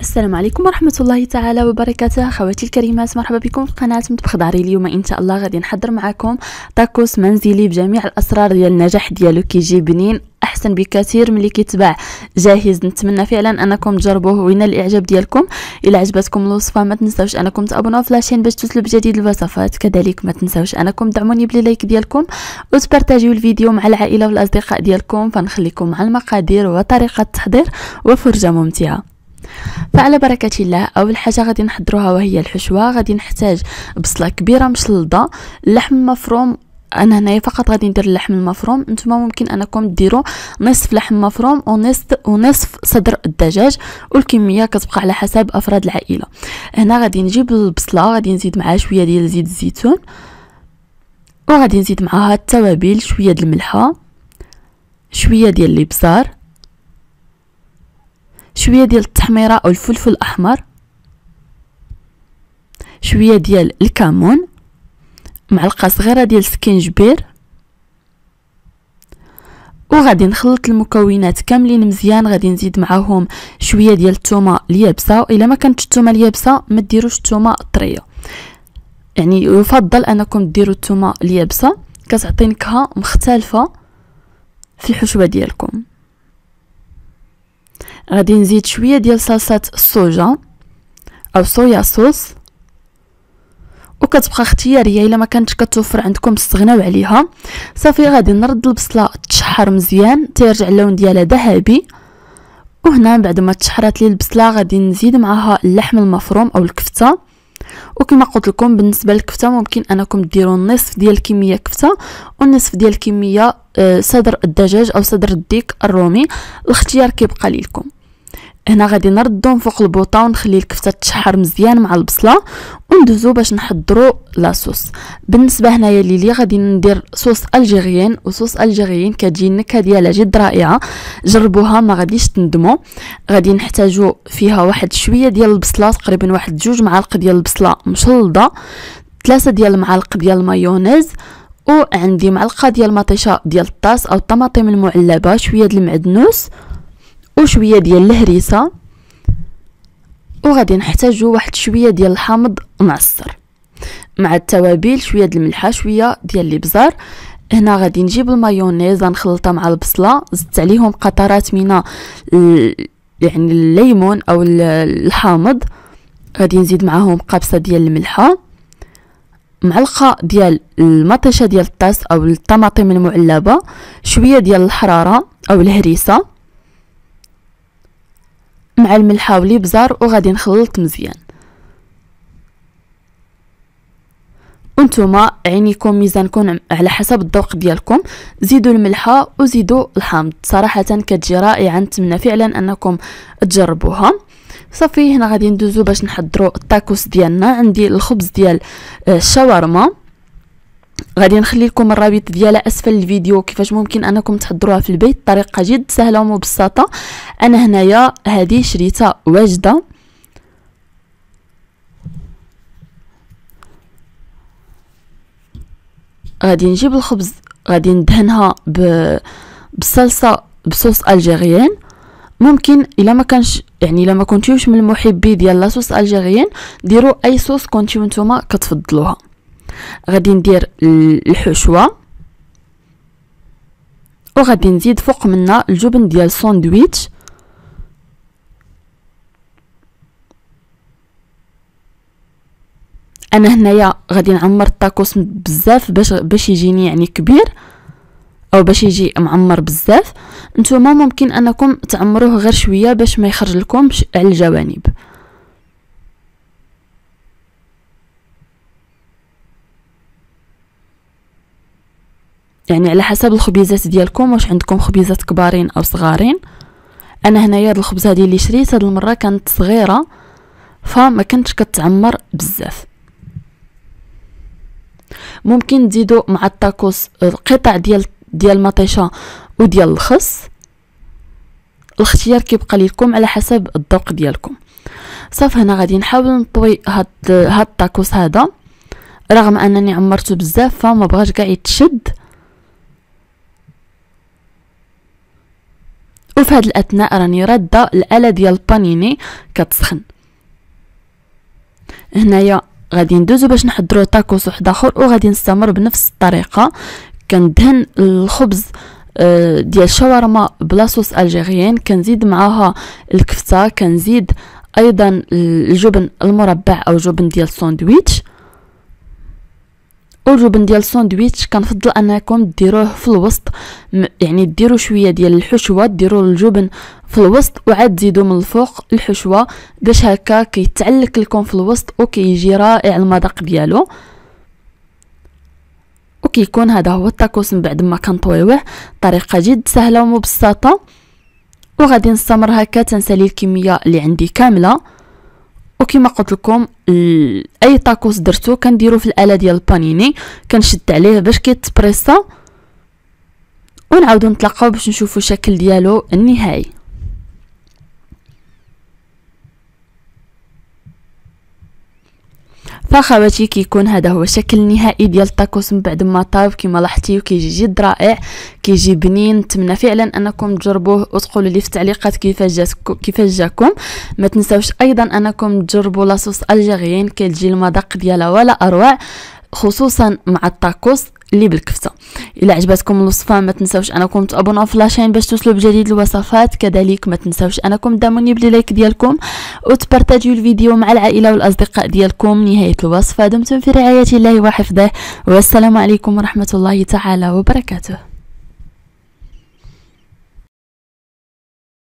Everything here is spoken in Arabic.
السلام عليكم ورحمة الله تعالى وبركاته. خواتي الكريمات، مرحبا بكم في قناة مطبخ داري. اليوم ان شاء الله غادي نحضر معكم طاكوس منزلي بجميع الاسرار ديال النجاح ديالو. كيجي بنين احسن بكثير ملي كيتباع جاهز. نتمنى فعلا انكم تجربوه وينال الاعجاب ديالكم. الى عجبتكم الوصفه ما تنساوش انكم تابوناو في لاشين باش توصلوا بجديد الوصفات. كذلك ما تنساوش انكم تدعموني بلايك ديالكم وتبارطاجيو الفيديو مع العائله والاصدقاء ديالكم. فنخليكم مع المقادير وطريقه التحضير وفرجه ممتعه. فعلى بركة الله، اول حاجه غادي نحضروها وهي الحشوه. غادي نحتاج بصله كبيره مشلضه، اللحم المفروم. انا هنايا فقط غادي ندير اللحم المفروم، نتوما ممكن انكم ديروا نصف لحم مفروم ونصف صدر الدجاج، والكميه كتبقى على حسب افراد العائله. هنا غادي نجيب البصله، غادي نزيد معها شويه ديال زيت الزيتون، وغادي نزيد معها التوابل، شويه ديال الملحه، شويه ديال الابزار، شويه ديال التحميره او الفلفل الاحمر، شويه ديال الكمون، معلقه صغيره ديال السكينجبير. وغادي نخلط المكونات كاملين مزيان. غادي نزيد معاهم شويه ديال الثومه اليابسه، الا ما كانتش الثومه اليابسه ما ديروش الثومه طريه، يعني يفضل انكم ديروا الثومه اليابسه، كتعطي نكهه مختلفه في الحشوه ديالكم. غادي نزيد شويه ديال صلصه الصوجا او صويا صوص، وكتبقى اختياريه، الا ما كانتش كتوفر عندكم استغناو عليها. صافي غادي نرد البصله تشحر مزيان تيرجع اللون ديالها ذهبي. وهنا بعد ما تشحرات لي البصله غادي نزيد معها اللحم المفروم او الكفته. وكما قلت لكم بالنسبه للكفته ممكن انكم ديروا نصف ديال الكميه كفته ونصف ديال الكميه صدر الدجاج او صدر الديك الرومي، الاختيار كيبقى لكم. هنا غادي نردهم فوق البوطه ونخلي الكفته تشحر مزيان مع البصله، وندوزو باش نحضروا لاصوص. بالنسبه هنايا لي غادي ندير صوص الجيريان، وصوص الجيريان كتجي النكهه ديالها جد رائعه، جربوها ما غاديش تندموا. غادي نحتاجوا فيها واحد شويه ديال البصله، تقريبا واحد 2 معالق ديال البصله مشلضه، 3 ديال المعالق ديال المايونيز، وعندي معلقه ديال مطيشه ديال الطاس او الطماطم المعلبه، شويه ديال المعدنوس وشويه ديال الهريسه. وغادي نحتاجوا واحد شويه ديال الحامض معصر مع التوابل، شويه ديال الملحه، شويه ديال الابزار. هنا غادي نجيب المايونيز نخلطها مع البصله، زدت عليهم قطرات من يعني الليمون او الحامض. غادي نزيد معاهم قبصه ديال الملحه، معلقه ديال المطيشه ديال الطاس او الطماطم المعلبه، شويه ديال الحراره او الهريسه مع الملحه والابزار. وغادي نخلط مزيان. وانتم عينيكم ميزانكم على حسب الذوق ديالكم، زيدوا الملحه وزيدوا الحامض، صراحه كتجي رائعه. نتمنى فعلا انكم تجربوها. صافي هنا غادي ندوزو باش نحضروا الطاكوس ديالنا. عندي الخبز ديال الشاورما، غادي نخلي لكم الرابط ديالها اسفل الفيديو كيفاش ممكن انكم تحضروها في البيت. طريقه جد سهله ومبسطه. انا هنايا هذه شريتها واجده. غادي نجيب الخبز، غادي ندهنها بالصلصه بصوص الجيريان. ممكن الا ما كانش يعني الا ما كنتيوش من المحبي ديال لاصوص الجيريان ديروا اي صوص كنتيو نتوما كتفضلوها. غادي ندير الحشوه، وغادي نزيد فوق منها الجبن ديال الساندويتش. انا هنايا غادي نعمر الطاكوس بزاف باش يجيني يعني كبير او باش يجي معمر بزاف. نتوما ممكن انكم تعمروه غير شويه باش ما يخرج لكمش على الجوانب. يعني على حسب الخبيزات ديالكم، واش عندكم خبيزات كبارين او صغارين. انا هنايا هاد الخبزه هذه اللي شريت هاد المره كانت صغيره فما كانتش كتعمر بزاف. ممكن تزيدوا مع الطاكوس القطع ديال المطيشه وديال الخس، الاختيار كيبقى لكم على حسب الذوق ديالكم. صافي هنا غادي نحاول نطوي هاد الطاكوس هذا، رغم انني عمرته بزاف فما بغاش كاع يتشد. وفي هذا الاثناء راني راده الاله ديال بانيني كتسخن. هنايا غادي ندوزو باش نحضروا تاكوس واحد اخر، وغادي نستمر بنفس الطريقه. كندهن الخبز ديال الشاورما بلا صوص الجيريان، كنزيد معاها الكفته، كنزيد ايضا الجبن المربع او جبن ديال الساندويتش. والجبن ديال الساندويتش كنفضل انكم ديروه في الوسط، يعني ديروا شويه ديال الحشوه، ديروا الجبن في الوسط وعاد تزيدوا من الفوق الحشوه باش هكا كيتعلق لكم في الوسط وكيجي رائع المذاق ديالو. وكيكون هذا هو التاكوس من بعد ما كنطويوه. طريقه جد سهله ومبسطه. وغادي نستمر هكا تنسالي الكميه اللي عندي كامله. وكما قلت لكم اي تاكوس درتو كنديرو في الاله ديال البانيني، كنشد عليه باش كيتبريسا، ونعاودو نتلاقاو باش نشوفو الشكل ديالو النهائي. فاخواتي كيكون هذا هو الشكل النهائي ديال التاكوس من بعد ما طاب. كما لاحظتي كيجي جد رائع، كيجي بنين. نتمنى فعلا انكم تجربوه وتقولوا لي في التعليقات كيفاش جاكم. ما تنساوش ايضا انكم تجربوا لاصوص الجيريان، كتجي المذاق ديالها ولا اروع، خصوصا مع التاكوس اللي بالكفته. الا عجبتكم الوصفه ما تنساوش انكم تابوناو في لاشين باش توصلوا بجديد الوصفات. كذلك ما تنساوش انكم تدعموني بلايك ديالكم وتبارطاجيو الفيديو مع العائله والاصدقاء ديالكم. نهايه الوصفه. دمتم في رعايه الله وحفظه، والسلام عليكم ورحمه الله تعالى وبركاته.